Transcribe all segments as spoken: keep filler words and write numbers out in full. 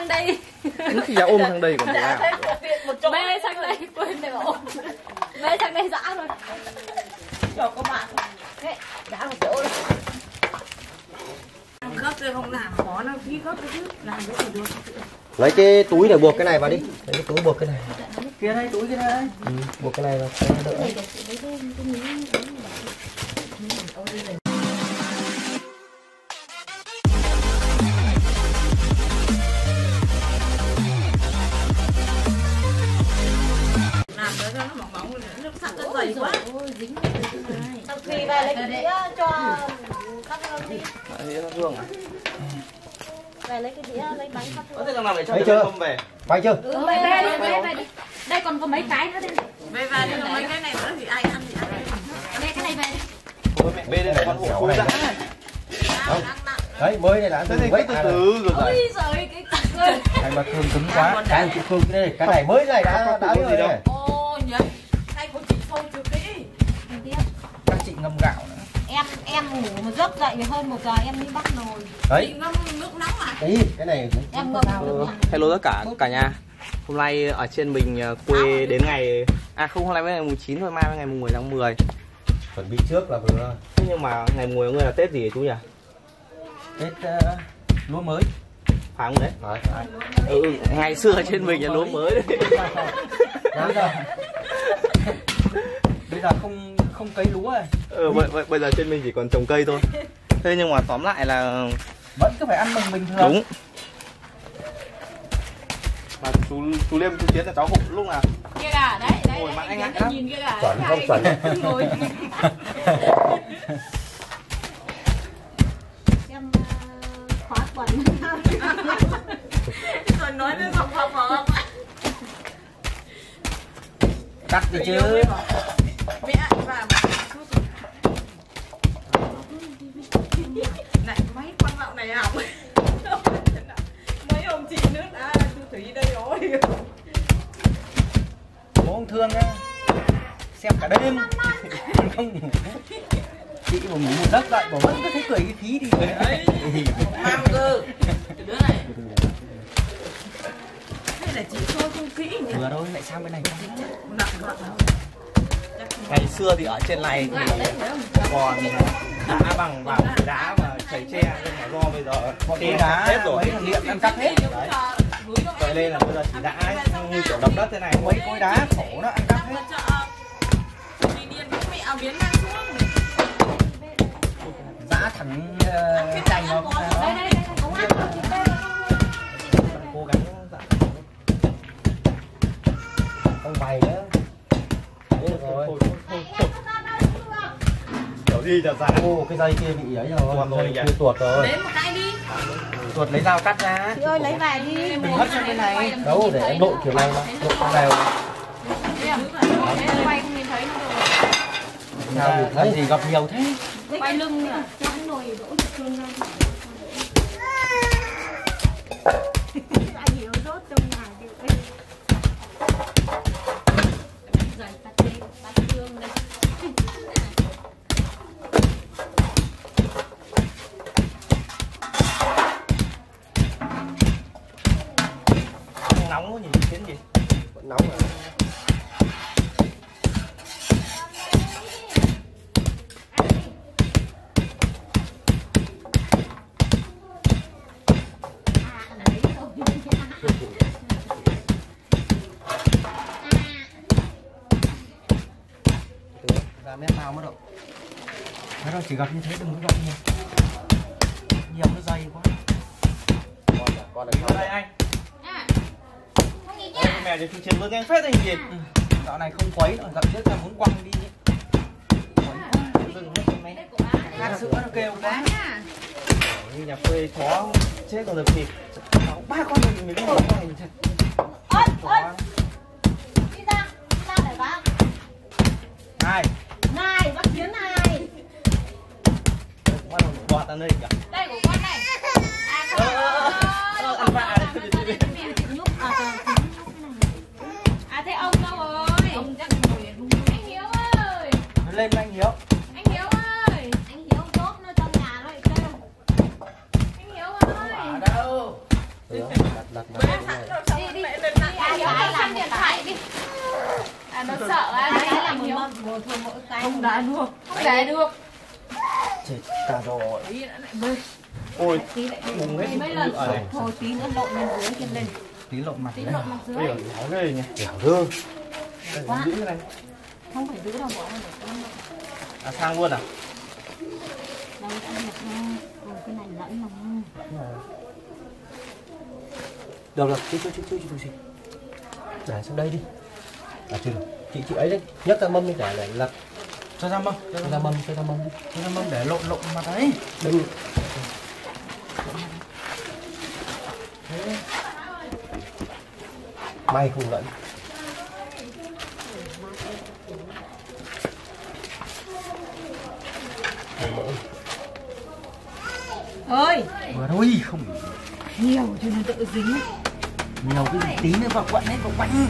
sang đây. Đến khi ôm sang đây còn thế nào? Mê sang đây quên để ôm. Mê sang đây dã rồi. Cho các bạn. Thế, đã một chỗ rồi. Gấp tôi không làm khó đâu, khi gấp cái chứ làm cái gì được. Lấy cái túi để buộc cái này vào đi. Lấy cái túi buộc cái này. Kia đây, túi kia đây. Ừ, buộc cái này vào cho nó đỡ. Làm cho nó mỏng mỏng nước sắt nó dày quá. Ôi dính. Sau khi về lấy cái đĩa cho các con đi. Đĩa nó hương à? Về lấy cái đĩa lấy bánh phát. Có thể làm để cho đứa không về. Bay chưa? Ừ, về về đi, về về đi. Đây còn có mấy cái nữa đây. Về về đi, mấy cái này nữa thì ai ăn thì ăn. Đây cái này về đi. Ôi mẹ bê đây là con hổ dã này. Đấy, mới này là thế thì cứ từ từ rồi. Ôi giời cái cặc ơi. Cái mà cương cứng quá. Cái chị Phương đây, cái này mới này đã đã rồi đấy. Ô nhỉ. Tay của chị sâu chưa kỹ. Các chị ngâm gạo nữa. Em em ngủ một giấc dậy hơn một giờ em đi bắt nồi. Đấy. Ngâm nước nóng à? Đấy, cái này Em ngâm được. Hello tất cả cả nhà. Hôm nay ở trên mình quê đến ngày à không, hôm nay mới ngày mùng chín thôi, mai ngày mùng mười tháng mười. chuẩn bị trước là vừa. Thế nhưng mà ngày mùng mười tháng mười là Tết gì hả chú nhỉ? Tết uh, lúa mới. Phải không đấy? Phải, phải. Ừ, ngày xưa trên mình là lúa mới đấy. Bây giờ bây giờ không không cấy lúa rồi. Ừ, bây, bây giờ trên mình chỉ còn trồng cây thôi. Thế nhưng mà tóm lại là vẫn cứ phải ăn bằng bình thường. đúng. Mà chú chú Liêm chú Tiến là cháu hộ lúc nào? Kia cả đấy, đấy. Ngồi bạn anh đấy, ạ. nhìn kia cả. chuẩn không chuẩn. Ngồi. Em khóa quần. Rồi nói với phòng phòng phòng. Cắt đi chứ. Mẹ và này mấy con lậu này hỏng. Mấy ông chị nữa đã thu thủy đây rồi. Bố ông thương á, xem cả đêm không ngủ. Chị mà ngủ một giấc dậy bảo vẫn có thấy cười cái khí đi. Đấy. Mang cơ. Cái đứa này. Hay là chị thôi không kỹ nhỉ? Vừa thôi lại sang bên này. Ngày xưa thì ở trên này thì còn đá bằng vào đá và chảy tre, nhưng mà do bây giờ tre đá hết rồi, mấy thằng Liệm ăn cắp hết. đấy. Vậy nên là bây giờ chỉ đã như kiểu đập đất thế này, Mấy khối đá khổ nó ăn cắp hết. Dã thằng uh, chanh nó cũng cố gắng dặn. không bày nữa. Đấy được rồi. Thôi, thôi, thôi. Kiểu gì chả ra. Ô, cái dây kia bị ấy rồi. Tuột rồi Dây kìa. kia tuột rồi. Đến một cái đi. tuột lấy dao cắt ra. Chị ơi lấy về đi. Đừng hất sang bên này. Đâu để em đội kiểu này mà. Đội cái này mà. Quay không nhìn thấy nó rồi. Sao thì thấy gì gặp nhiều thế. Quay lưng à? Cho cái nồi đổ cho cơm ra. Anh hiểu rốt trong nhà thì ấy. Dày tắt đi, tắt xương đây. Nóng quá nhìn kiến gì? Vẫn nóng rồi. Ra mép mau mất rồi. Thế rồi chỉ gặp như thế đừng có gặp nhiều. Nhiều nó dày quá. Con là con là sau Đây anh. Đây, mẹ thì chiến lược nhanh phết anh gì? Ừ. Dạo này không quấy nữa, dạo trước là muốn quăng đi. Dừng hết trên máy. Khát sữa nó kêu quá. Như nhà quê chó chết còn được thịt. Ba con mình mới một con hình thật. Ôi, ôi. Đi ra, đi ra để bác. Này. Này, bác Chiến này. Bắt đầu bọt ra đây kìa. Đây của con này. À, Ơ, ơ, ơ, ăn vạ đấy. À thế ông đâu rồi? Ông chắc ngồi anh Hiếu ơi. Nó lên với anh Hiếu. Anh Hiếu ơi. Anh Hiếu tốt nó trong nhà nó lại kêu. Anh Hiếu ơi. Ở đâu? Đặt đặt đi đi ai gái làm điện thoại đi. À nó sợ ai gái làm một một thường mỗi cái không đá được không đá được. Chết ta rồi. Ôi bùng hết mấy lần thôi tí nữa lộn lên dưới chân lên tí lộn mặt tí lộn mặt dưới. bây giờ đéo ghê nhỉ. Dẻo thương. Quá. Giữ cái này. Không phải giữ đâu bỏ này để À sang luôn à? đâu ăn được nha. Rồi cái này lẫn mà. Được rồi, chú chú chú chú chú chú. Để sang đây đi. À chưa được. Chị chị ấy đấy, nhấc ra mâm đi để lại lật. Cho ra mâm, Cho ra mâm, cho ra mâm đi. cho ra mâm để lộn lộn mặt đấy. Đừng. May không lẫn. Ơi Vừa thôi không nhiều cho nên tự dính. nhiều cái gì tí nữa vào quận đấy vào quanh.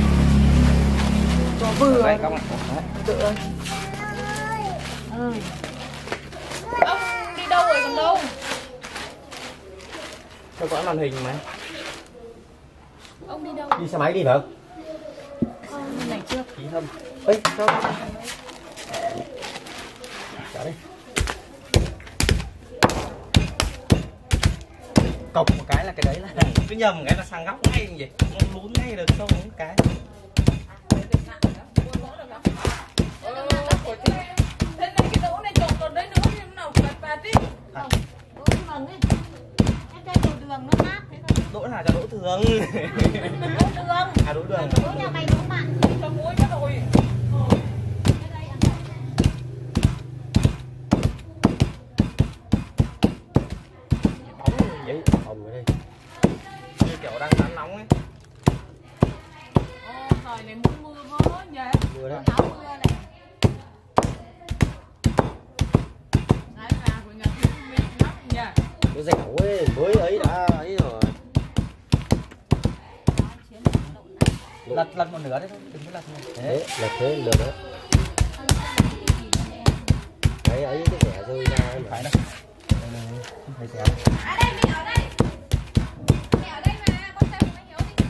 Cho vừa Đây các bạn. tự ơi. Ơi ông đi đâu rồi còn đâu? Tôi có màn hình mà. Ông đi đâu? Đi xe máy đi phải không? Con này chưa? Đi thâm. Ê, sao? Trả đi. Cọc một cái là cái đấy là cứ nhầm cái là sang góc ngay như vậy, không lún ngay được không những cái. Thế này cái đỗ này trộn còn đấy nữa thì nào bạt bạt đi. Đỗ đường ấy. Em đây đỗ đường nó mát thế thôi. Đỗ nào cho đỗ thường. Đỗ đường. À đỗ đường. Đỗ nhà mày đỗ mặn. Cho muối mất rồi. Bóng vậy, Hồng ở đây. như kiểu đang tán nóng ấy. Ô, trời này muốn mưa quá nhỉ. Mưa đấy. Áo mưa này. Đấy là của nhà mình lắm nhỉ. Nó dẻo ấy, mới ấy đã ấy rồi. Lật lật một nửa đấy thôi, đừng có lật nhiều. Thế, là thế lượt đó. Đấy ấy cái vẻ rơi ra ấy mà. Phải đâu. Đây này, không phải xéo. À đây mình ở đây. Mẹ ở đây mà, con xem với Hiếu đi.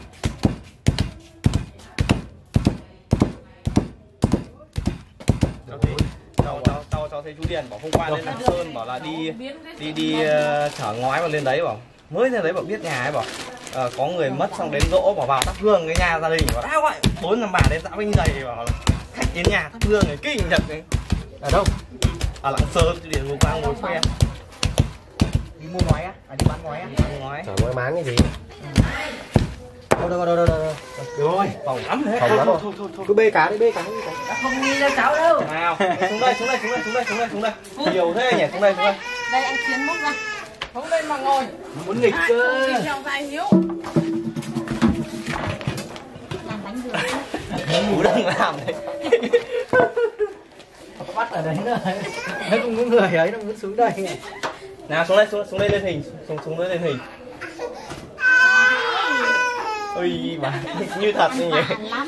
Cháu thấy, cháu, cháu, cháu, cháu thấy chú Điền bảo hôm qua lên Lạng Sơn bảo là đi đi đi uh, chở ngói vào lên đấy, bảo mới lên đấy bảo biết nhà ấy, bảo uh, có người mất xong đến dỗ bảo vào thắp hương cái nhà gia đình, bảo đã gọi tối năm bà đến dã bánh dày, bảo là khách đến nhà thắp hương này kinh thật đấy. Ở đâu? Ở Lạng Sơn chú Điền vừa qua ngồi khoe Đi mua ngói á, à đi bán ngói á. ăn ngói. Chả ngói máng cái gì. Đâu đâu đâu đâu đâu. Rồi phòng lắm đấy. Phòng lắm Thôi, rồi. thôi, thôi, thôi. Cứ bê cá đi, bê cá đi. Không đi đâu cháu đâu. Nào, xuống đây, xuống đây, xuống đây, xuống đây, xuống đây, xuống đây. Nhiều thế nhỉ, xuống đây, xuống đây. Đây anh Chiến múc ra. Không lên mà ngồi. Muốn nghịch cơ. Đi theo dài Hiếu. Làm bánh dừa. Chú đang làm đấy. Bắt ở đấy nữa. Nó cũng có người ấy, nó muốn xuống đây. Nào xuống đây, xuống, xuống đây lên hình, xuống xuống đây lên hình. Ôi bà, như thật như vậy. Lắm.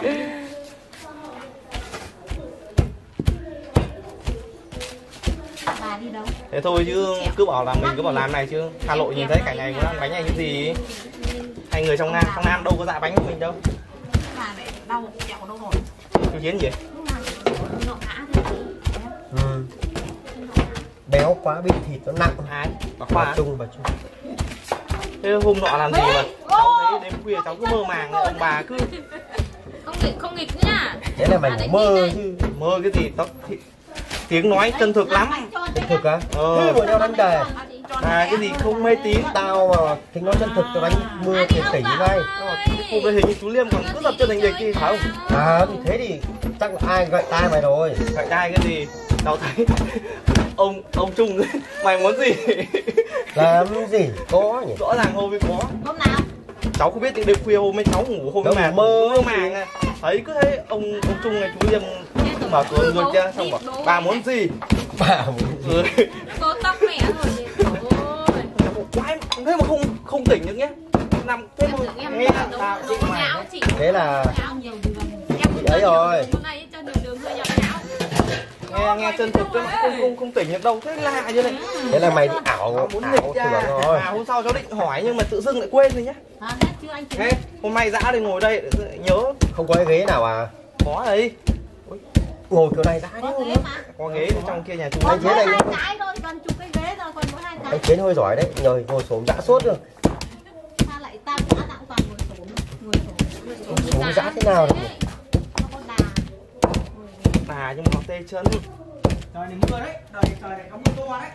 Bà đi đâu? Thế thôi chứ cứ bảo là mình cứ bảo làm này chứ Hà Nội nhìn thấy cảnh này cũng ăn bánh này như gì. Hay người trong Nam, trong Nam đâu có dạ bánh của mình đâu. Bà này đau chẹo đâu rồi? Chú Chiến gì? Nó ngã thế. Ừ. Béo quá bị thịt nó nặng. Ai? Bà Bà Khoa. Trung, bà Trung. Thế hôm nọ làm gì mà cháu thấy đêm khuya cháu cứ mơ màng, ông bà cứ Không nghịch, không nghịch nhá. Thế là mày ngủ mơ chứ. mơ cái gì tóc thì, tiếng nói chân thực lắm. Chân thực á? Ờ. Thế bọn nhau đánh đề. À cái gì không mê tín. Tao mà tính nói chân thực cho đánh mưa tiền tỷ ngay. Chụp cái hình như chú Liêm còn cứ dập chân hình dịch đi phải không? À thì thế thì chắc là ai gậy tai mày rồi. Gậy tai cái gì? Tao thấy ông ông Trung mày muốn gì? Làm gì có nhỉ? Rõ ràng hôm ấy có. Hôm nào? Cháu không biết những đêm khuya hôm ấy cháu ngủ hôm ấy mà mơ mơ màng à. Thấy cứ thấy ông ông Trung này chú Liêm mở cửa người kia xong bảo bà muốn gì? Bà muốn gì? Ừ. Cô tóc mẹ rồi. Ôi. Quái thế mà không không tỉnh được nhé. Nằm thế mà Em nghe đúng sao chị đúng mày nhão chị. Thế là Nhão nhiều đường. chị ấy rồi. Hôm nay cho nhiều đường hơi nhão nhão. nghe nghe nghe chân thực chứ không không không tỉnh được đâu, thế lạ như này. Thế là mày bị ảo Muốn ảo nghịch tưởng ra. rồi. À, hôm sau cháu định hỏi nhưng mà tự dưng lại quên rồi nhá. À, hết chưa anh chị? Thế hôm nay dã đi ngồi đây nhớ. Không có cái ghế nào à? Có đấy. Ngồi kiểu này đã Có chứ. ghế mà. Có ghế trong kia nhà chú. Có Anh mỗi Chiến này- hai cái thôi, còn chụp cái ghế rồi, còn mỗi hai cái. Anh Chiến hơi giỏi đấy, ngồi ngồi xổm dã suốt rồi. Sao lại tam dã nặng toàn ngồi xuống, ngồi xuống, ngồi xuống. Xuống dã thế nào được? Nó có đà. À nhưng mà nó tê chân. Trời này mưa đấy, trời trời này có mưa to đấy.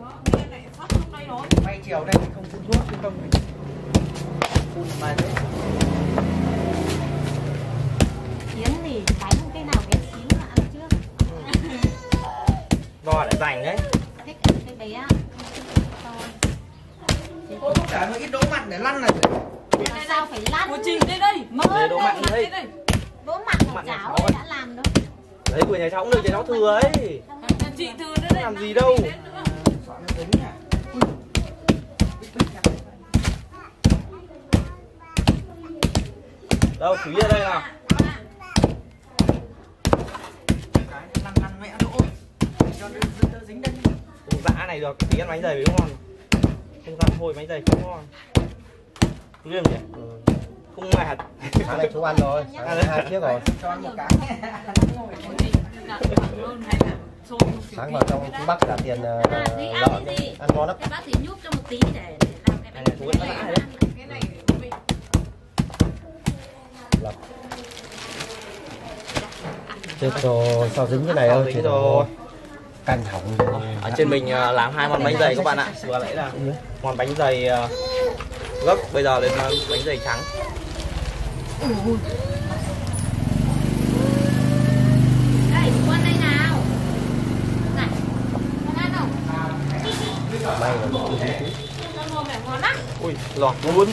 Bay chiều đây thì không phun thuốc chứ không phun mà đấy. Chiến thì đánh cái nào bé xíu là ăn trước. Đo để dành đấy. Thích cái bé á. Cô thúc trả nó ít đỗ mặt để lăn này. Tại sao phải lăn? Cô Trình đây đây. Mơ Để đỗ mặn đây. đây. Đỗ mặn của Mặn nhà cháu cháu ấy đã làm đâu. Đấy của nhà cháu cũng được, nhà cháu thừa ấy. Nhà chị Thư nữa đây. Làm gì đâu. Soạn nó dính à. Đâu, chú ở đây nào. Cái lăn lăn mẹ đỗ. Cho nó đỡ dính đây. Cùng dã này được, tí ăn bánh dày với ngon. Không ra thôi bánh dày không ngon. Chú liêm nhỉ? Ừ. Không ngạt. Sáng nay chú ăn rồi, sáng nay hai chiếc rồi. Cho ăn một cái. Sáng vào trong chú Bắc trả tiền uh, À, tí ăn lợn cái gì? ăn ngon lắm. Cái bác thì nhúc cho một tí để, để làm cái Này này, chú vẫn dã đấy. Lợn. Chết rồi, sao dính cái này ơi? Dính rồi. Canh hỏng rồi. Ở trên mình uh, làm hai món bánh dày các bạn ạ. Vừa nãy là món bánh dày uh, gấc, bây giờ lên món bánh dày trắng. đây, con đây nào. Này, con ăn không? May là một cái gì. Con ngồi mẹ ngon lắm. Ui, lọt luôn.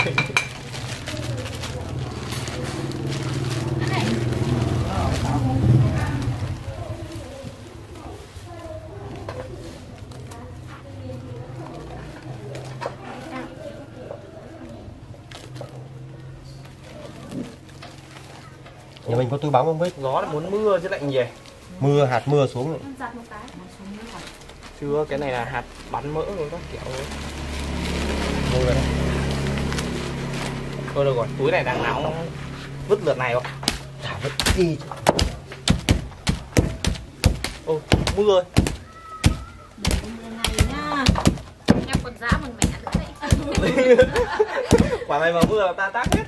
Ăn này. Nhà mình có túi bóng không biết? Gió là muốn mưa chứ lạnh gì. Mưa, hạt mưa xuống rồi. Giặt một cái. Chưa, cái này là hạt bắn mỡ rồi các kiểu rồi. Mưa đấy. Thôi được rồi, túi này đang náo vứt lượt này rồi. Chả vứt đi chứ. Ô, mưa rồi. Mưa này nhá. Em còn giá bằng mẹ nữa đấy. Quả này mà mưa là ta tác hết.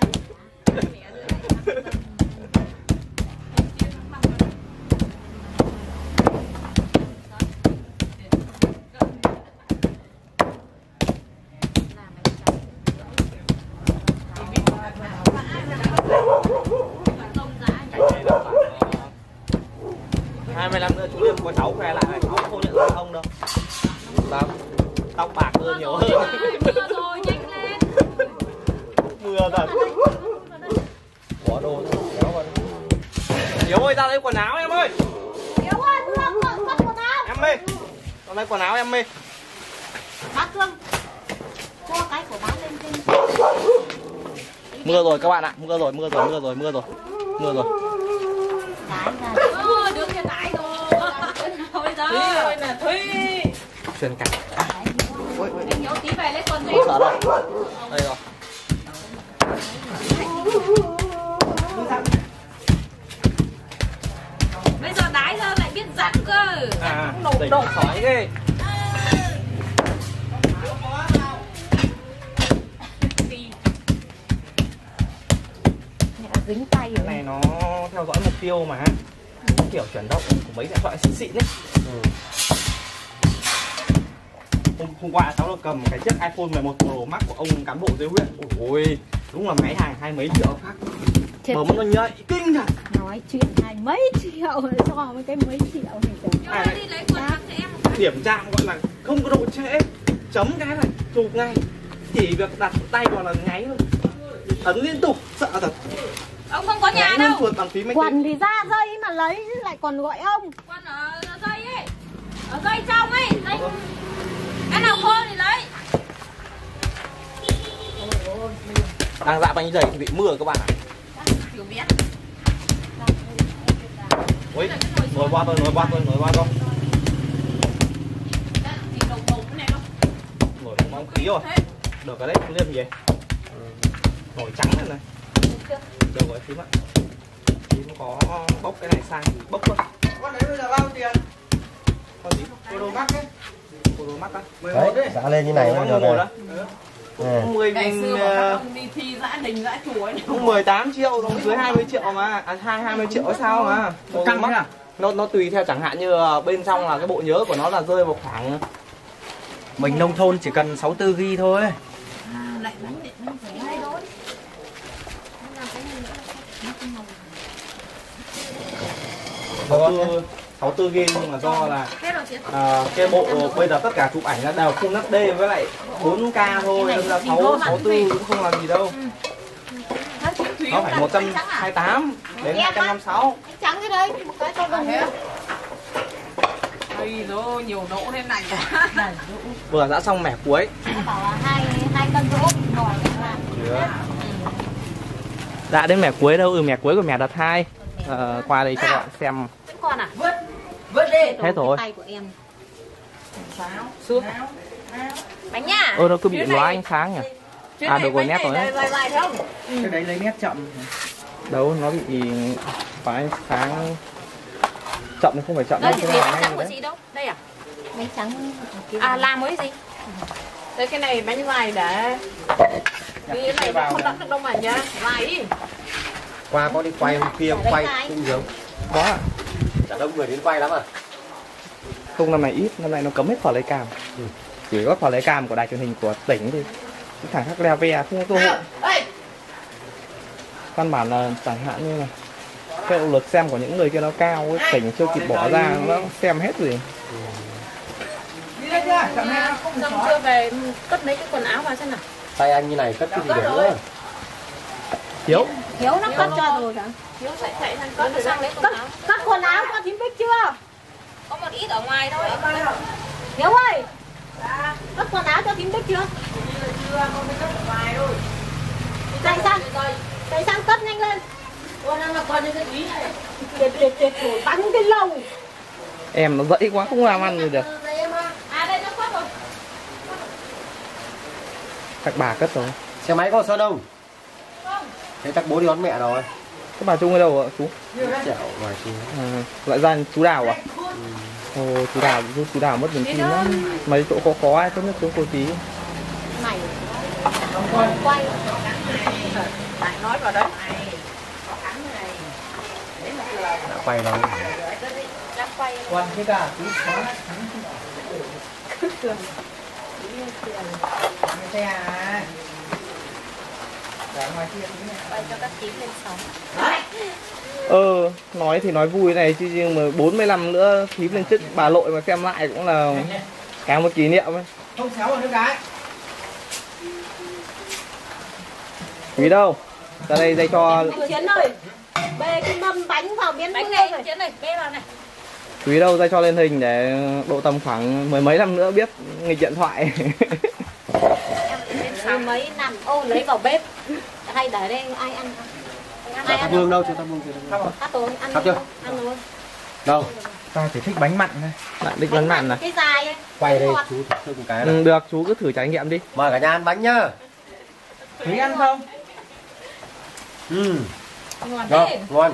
hai mươi năm nữa chú Liêm có cháu khoe lại này, cháu không nhận ra ông đâu. Sao? Tóc bạc hơn nhiều hơn. Mưa rồi, nhanh lên. Mưa thật. Bỏ đồ kéo vào đi. Hiếu ơi, ra lấy quần áo em ơi. Hiếu ơi, Thương, con con quần áo. Em ơi, ra lấy quần áo em ơi. Bác Thương, cho cái của bác lên trên. Mưa rồi các bạn ạ, mưa rồi, mưa rồi, mưa rồi, mưa rồi. Mưa rồi. Cái ra. Ờ, đứng cái tải rồi. Bây giờ. Thúy rồi nè, Thúy. Xuyên cạnh. Anh Hiếu tí về lấy quần đi. Sợ đâu. Đây rồi. Bây giờ đái ra lại biết dặn cơ. À, Nổ đỉnh đổ. sói ghê. Dính tay Cái này nó theo dõi mục tiêu mà. Kiểu chuyển động của mấy điện thoại xịn xịn ấy. Ừ. Hôm, hôm qua cháu được cầm cái chiếc iPhone mười một Pro Max của ông cán bộ dưới huyện. Ôi, đúng là máy hàng hai mấy triệu khác. Chết. Bấm nó nhạy kinh thật. Nói chuyện hai mấy triệu cho với cái mấy triệu này trời. Hiếu ơi, đi lấy quần tặng cho em một cái. Điểm trang gọi là không có độ trễ, chấm cái này chụp ngay, chỉ việc đặt tay vào là nháy thôi, ấn liên tục, sợ thật. Ông không có nhà Nháy luôn đâu. chuột bằng phí máy Quần tính. thì ra dây mà lấy lại còn gọi ông. Quần ở dây ấy. Ở dây trong ấy. Dây. Cái nào khô thì lấy. Đang dạ bánh dày thì bị mưa các bạn ạ. Hiểu biết. Ui, nồi qua tôi, nồi qua tôi, nồi qua tôi. Nồi nó bóng khí rồi. Được cái đấy, không liêm gì. Nồi trắng này này. Được rồi, phím ạ. Phím có bốc cái này sang thì bốc thôi. Con đấy bây giờ bao tiền? Con gì? Cô đồ mắc ấy. Cô đồ mắc á. mười một đấy. Giá lên như này Nó bây một giờ đó. Cũng mười Ngày nghìn, xưa mà các ông đi thi dã đình dã chùa ấy. cũng mười tám triệu, nó dưới hai mươi triệu mà. À hai hai mươi triệu hay sao mà. Cô Căng thế à? Nó nó tùy theo, chẳng hạn như bên trong là cái bộ nhớ của nó là rơi vào khoảng Mình nông thôn chỉ cần sáu mươi tư gi-ga-bai thôi. sáu mươi tư gi-ga-bai nhưng mà do là à, cái bộ bây giờ tất cả chụp ảnh là đều Full hát đê với lại bốn K thôi, nên là sáu sáu tư cũng không làm gì đâu. Nó phải một trăm hai mươi tám đến hai trăm năm mươi sáu. Trắng cái đấy, một cái cho gần nữa. Ây dồi, nhiều nỗ thế này. Vừa đã xong mẻ cuối. Bảo là hai hai cân rỗ nổi Chưa. Đã đến mẻ cuối đâu, ừ mẻ cuối của mẻ đợt hai. À, qua đây cho các bạn xem. con à? Vứt, vứt đi. Hết rồi. Tay của em. Xương. Bánh nha. Ơ nó cứ bị lóa ánh sáng nhỉ. À được rồi, nét rồi đấy. Vài vài không? Cái đấy lấy nét chậm. Đâu nó bị lóa ánh sáng. Chậm không phải chậm Đây đâu, thì cái bánh này trắng của đấy. chị đâu? Đây à? Bánh trắng. À làm với gì? Đây cái này bánh vài để cái này không đặt được đâu mà nhá. Vài đi. Qua có đi quay hôm kia quay cũng nhiều. Có ạ. Chả đông người đến quay lắm à. Không, năm này ít, năm nay nó cấm hết phở lấy cam. Ừ. Chỉ có phở lấy cam của đài truyền hình của tỉnh thì cái thằng khác leo ve không có cơ hội. Căn bản là chẳng hạn như là cái động lực xem của những người kia nó cao ấy, tỉnh chưa kịp bỏ ra nó xem hết rồi. Đi đây chưa? Chậm nào. Xong chưa về cất mấy cái quần áo vào xem nào. Tay anh như này cất cái gì được nữa. Hiếu, Hiếu nó cất cho rồi cả. Hiếu chạy chạy sang cất rồi sang lấy quần Cất, áo. cất quần áo cho thím Bích chưa? Có một ít ở ngoài thôi. Hiếu ơi. Cất quần áo cho thím Bích chưa? Chạy sang. Chạy sang cất nhanh lên. Để để để thổi bắn cái lồng. em nó dẫy quá không làm ăn gì được. À đây nó cất rồi. Các bà cất rồi. Xe máy có Sơn không? Thế chắc bố đi đón mẹ rồi. Các bà Trung ở đâu ạ chú? Chẹo ngoài kia. À, lại ra chú Đào à? Ồ, chú Đào, chú, chú Đào mất niềm tin lắm. Mấy chỗ khó khó ai tốt nhất chú cô tí. Này. Quay. Lại nói vào đấy. Đã quay đâu. Đang quay. Quần cái cả tí xóa. Xe à. Để ngoài kia tí này. Quay cho các tím lên sóng. Ờ, nói thì nói vui này chứ nhưng mà bốn mươi năm nữa thím lên chức bà Lội mà xem lại cũng là cả một kỷ niệm ấy. Không xéo vào nước cái. Quý đâu? Ra đây đây cho Chiến ơi. Bê cái mâm bánh vào miếng bánh này. Chiến ơi, bê vào này. Quý đâu ra cho lên hình để độ tầm khoảng mười mấy năm nữa biết nghịch điện thoại. Em mấy năm ô lấy vào bếp hay để đây ai ăn ai Thắp ăn hương đâu, chưa thắp hương chưa thắp hương. Thắp rồi ăn Thắp chưa? ăn rồi Đâu? Ta chỉ thích bánh mặn thôi. Bạn định vấn mặn này. cái dài ấy Quay đây chú thử một cái nào. Ừ, được, chú cứ thử trải nghiệm đi. Mời cả nhà ăn bánh nhá. Thúy ăn không? Ừ. Ngon Ngon, thế. ngon.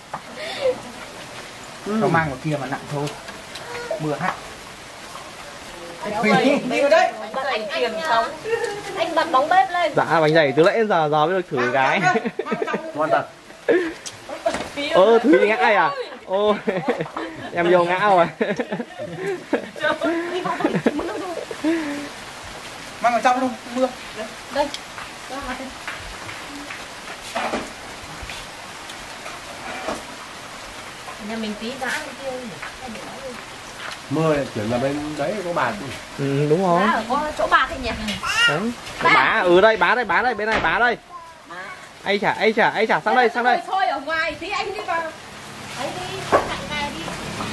Nó mang vào kia mà nặng thôi. Mưa hát. Béo Thúy gầy, đi vào đấy. bánh gầy tiền sống. anh bật bóng bếp lên Dạ, bánh dày từ nãy giờ giờ mới được thử cái. Ngon thật. Ơ, Thúy ngã ai à? Ô, em vô ngã rồi. Mang vào trong luôn, mưa. đây nhà mình tí dã bên kia Mưa chuyển là bên đấy có bạc. Ừ, đúng rồi. ở có chỗ bạc thì nhỉ Đấy. Bá, ừ đây, bá đây, bá đây, bên này bá đây. Ai chả, ai chả, ai chả, sang đây, sang đây. Thôi ở ngoài tí anh đi vào. ấy đi cạnh này đi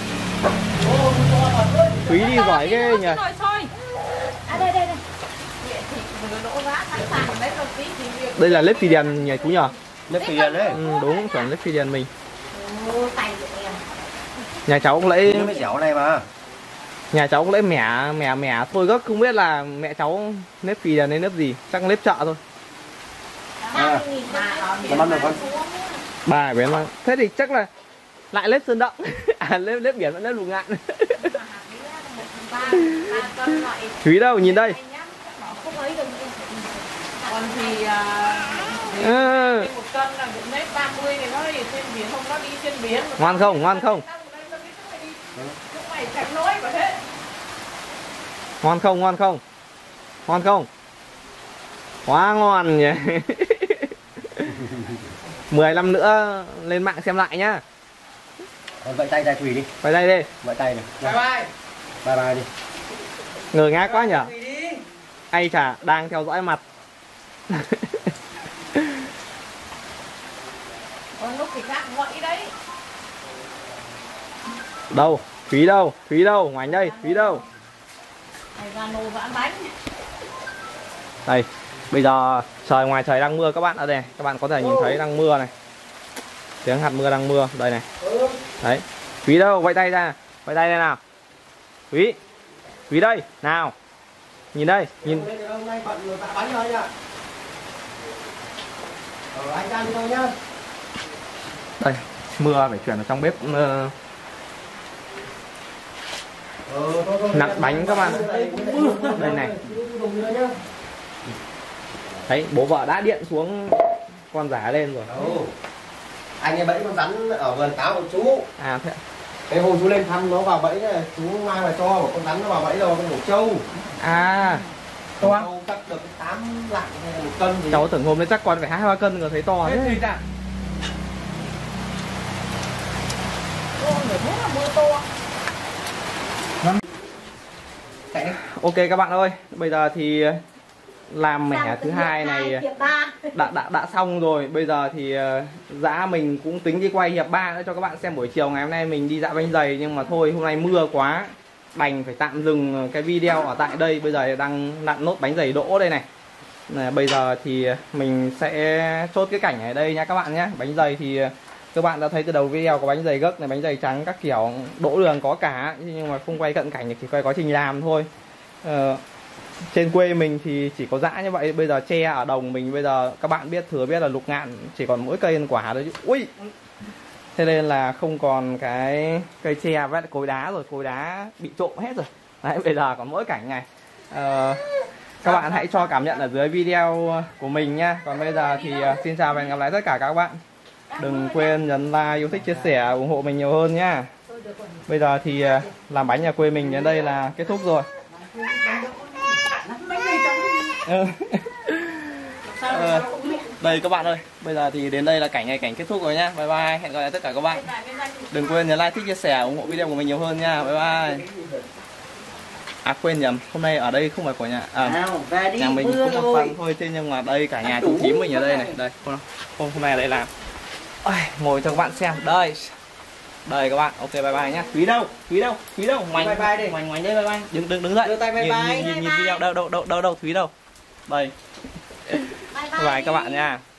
Thúy đi giỏi ghê nhỉ. Nồi sôi. à đây đây đây Vừa đổ vá sẵn sàng đấy rồi tí thì việc. Đây là lết phi đèn nhỉ chú nhỉ? Nước phi đèn đấy. Ừ, đúng, chuẩn lết phi đèn mình. ô tay của em Nhà cháu cũng lấy cái dẻo này mà. Nhà cháu cũng lấy mẻ mẻ mẻ thôi gốc, không biết là mẹ cháu nếp phì là nên nếp gì, chắc nếp chợ thôi. À, làm ăn được không? Bà biển mà. Thế thì chắc là lại nếp Sơn Động. À nếp nếp biển vẫn nếp Lục Ngạn. Thúy đâu, nhìn đây. Còn thì Ừ. một cân là cũng nếp ba mươi thì nó đi trên biển, không nó đi trên biển. Ngoan không, ngoan không? Mày chẳng nói mà thế. Ngon không, ngon không? Ngon không? Quá ngon nhỉ. mười năm nữa lên mạng xem lại nhá. Vậy tay tay Thủy đi. Vậy đây đi. Vậy tay này. Bye bye. Bye bye đi. Ngờ ngác quá nhở. Ai chả đang theo dõi mặt. Còn lúc thì khác vậy đấy. Đâu? Thúy đâu? Thúy đâu? Ngoảnh đây, Thúy đâu? Mày ra nồi vãn bánh. Đây, bây giờ trời ngoài trời đang mưa các bạn ở đây, các bạn có thể nhìn thấy đang mưa này. Tiếng hạt mưa đang mưa, đây này. Đấy. Thúy đâu? Vẫy tay ra. Vẫy tay đây nào. Thúy. Thúy đây, nào. Nhìn đây, nhìn. Đây, mưa phải chuyển vào trong bếp uh, nặn bánh các bạn. Đây này. Thấy bố vợ đã điện xuống con giả lên rồi. Ừ. Anh ấy bẫy con rắn ở vườn táo của chú. À thế. Cái hôm chú lên thăm nó vào bẫy này, chú mang về cho một con rắn nó vào bẫy rồi, con hổ trâu. À. To không? Chắc được tám lạng hay là một cân gì. Cháu tưởng hôm nay chắc con phải hai ba cân rồi thấy to thế. Ok các bạn ơi, bây giờ thì làm mẻ thứ hai này đã đã đã xong rồi. Bây giờ thì dã mình cũng tính đi quay hiệp ba nữa cho các bạn xem buổi chiều ngày hôm nay mình đi dã bánh dày, nhưng mà thôi hôm nay mưa quá đành phải tạm dừng cái video ở tại đây. Bây giờ đang nặn nốt bánh dày đỗ đây này. Này, bây giờ thì mình sẽ chốt cái cảnh ở đây nha các bạn nhé. Bánh dày thì các bạn đã thấy từ đầu video có bánh dày gấc này, bánh dày trắng các kiểu, đỗ đường có cả, nhưng mà không quay cận cảnh, chỉ quay quá trình làm thôi. Ờ, trên quê mình thì chỉ có dã như vậy. Bây giờ tre ở đồng mình bây giờ các bạn biết thừa biết là Lục Ngạn chỉ còn mỗi cây ăn quả thôi chứ. Ui, thế nên là không còn cái cây tre với cối đá rồi, cối đá bị trộm hết rồi. Đấy, bây giờ còn mỗi cảnh này. Ờ, các bạn hãy cho cảm nhận ở dưới video của mình nha. Còn bây giờ thì uh, xin chào và hẹn gặp lại tất cả các bạn. Đừng quên nhấn like, yêu thích, chia sẻ, ủng hộ mình nhiều hơn nhá. Bây giờ thì uh, làm bánh nhà quê mình đến đây là kết thúc rồi. Ừ. ờ, đây các bạn ơi, bây giờ thì đến đây là cảnh này cảnh kết thúc rồi nhá. Bye bye, hẹn gặp lại tất cả các bạn. Đừng quên nhấn like, thích, chia sẻ, ủng hộ video của mình nhiều hơn nha. Bye bye. À quên nhầm, hôm nay ở đây không phải của nhà à, nhà mình cũng một phần thôi, thế nhưng mà đây cả nhà chú thím mình ở đây này. Đây, hôm, hôm nay ở đây làm. Ôi, ngồi cho các bạn xem. Đây. Đây các bạn, ok bye bye nhá. Thúy đâu? Thúy đâu? Thúy đâu? Ngoảnh bye bye đi. Ngoảnh ngoảnh đây bye bye. Đừng đừng đứng dậy. Đưa tay bye bye. Nhìn, nhìn, nhìn video đâu đâu đâu đâu đâu Thúy đâu. Đây. Bye bye các bạn nha.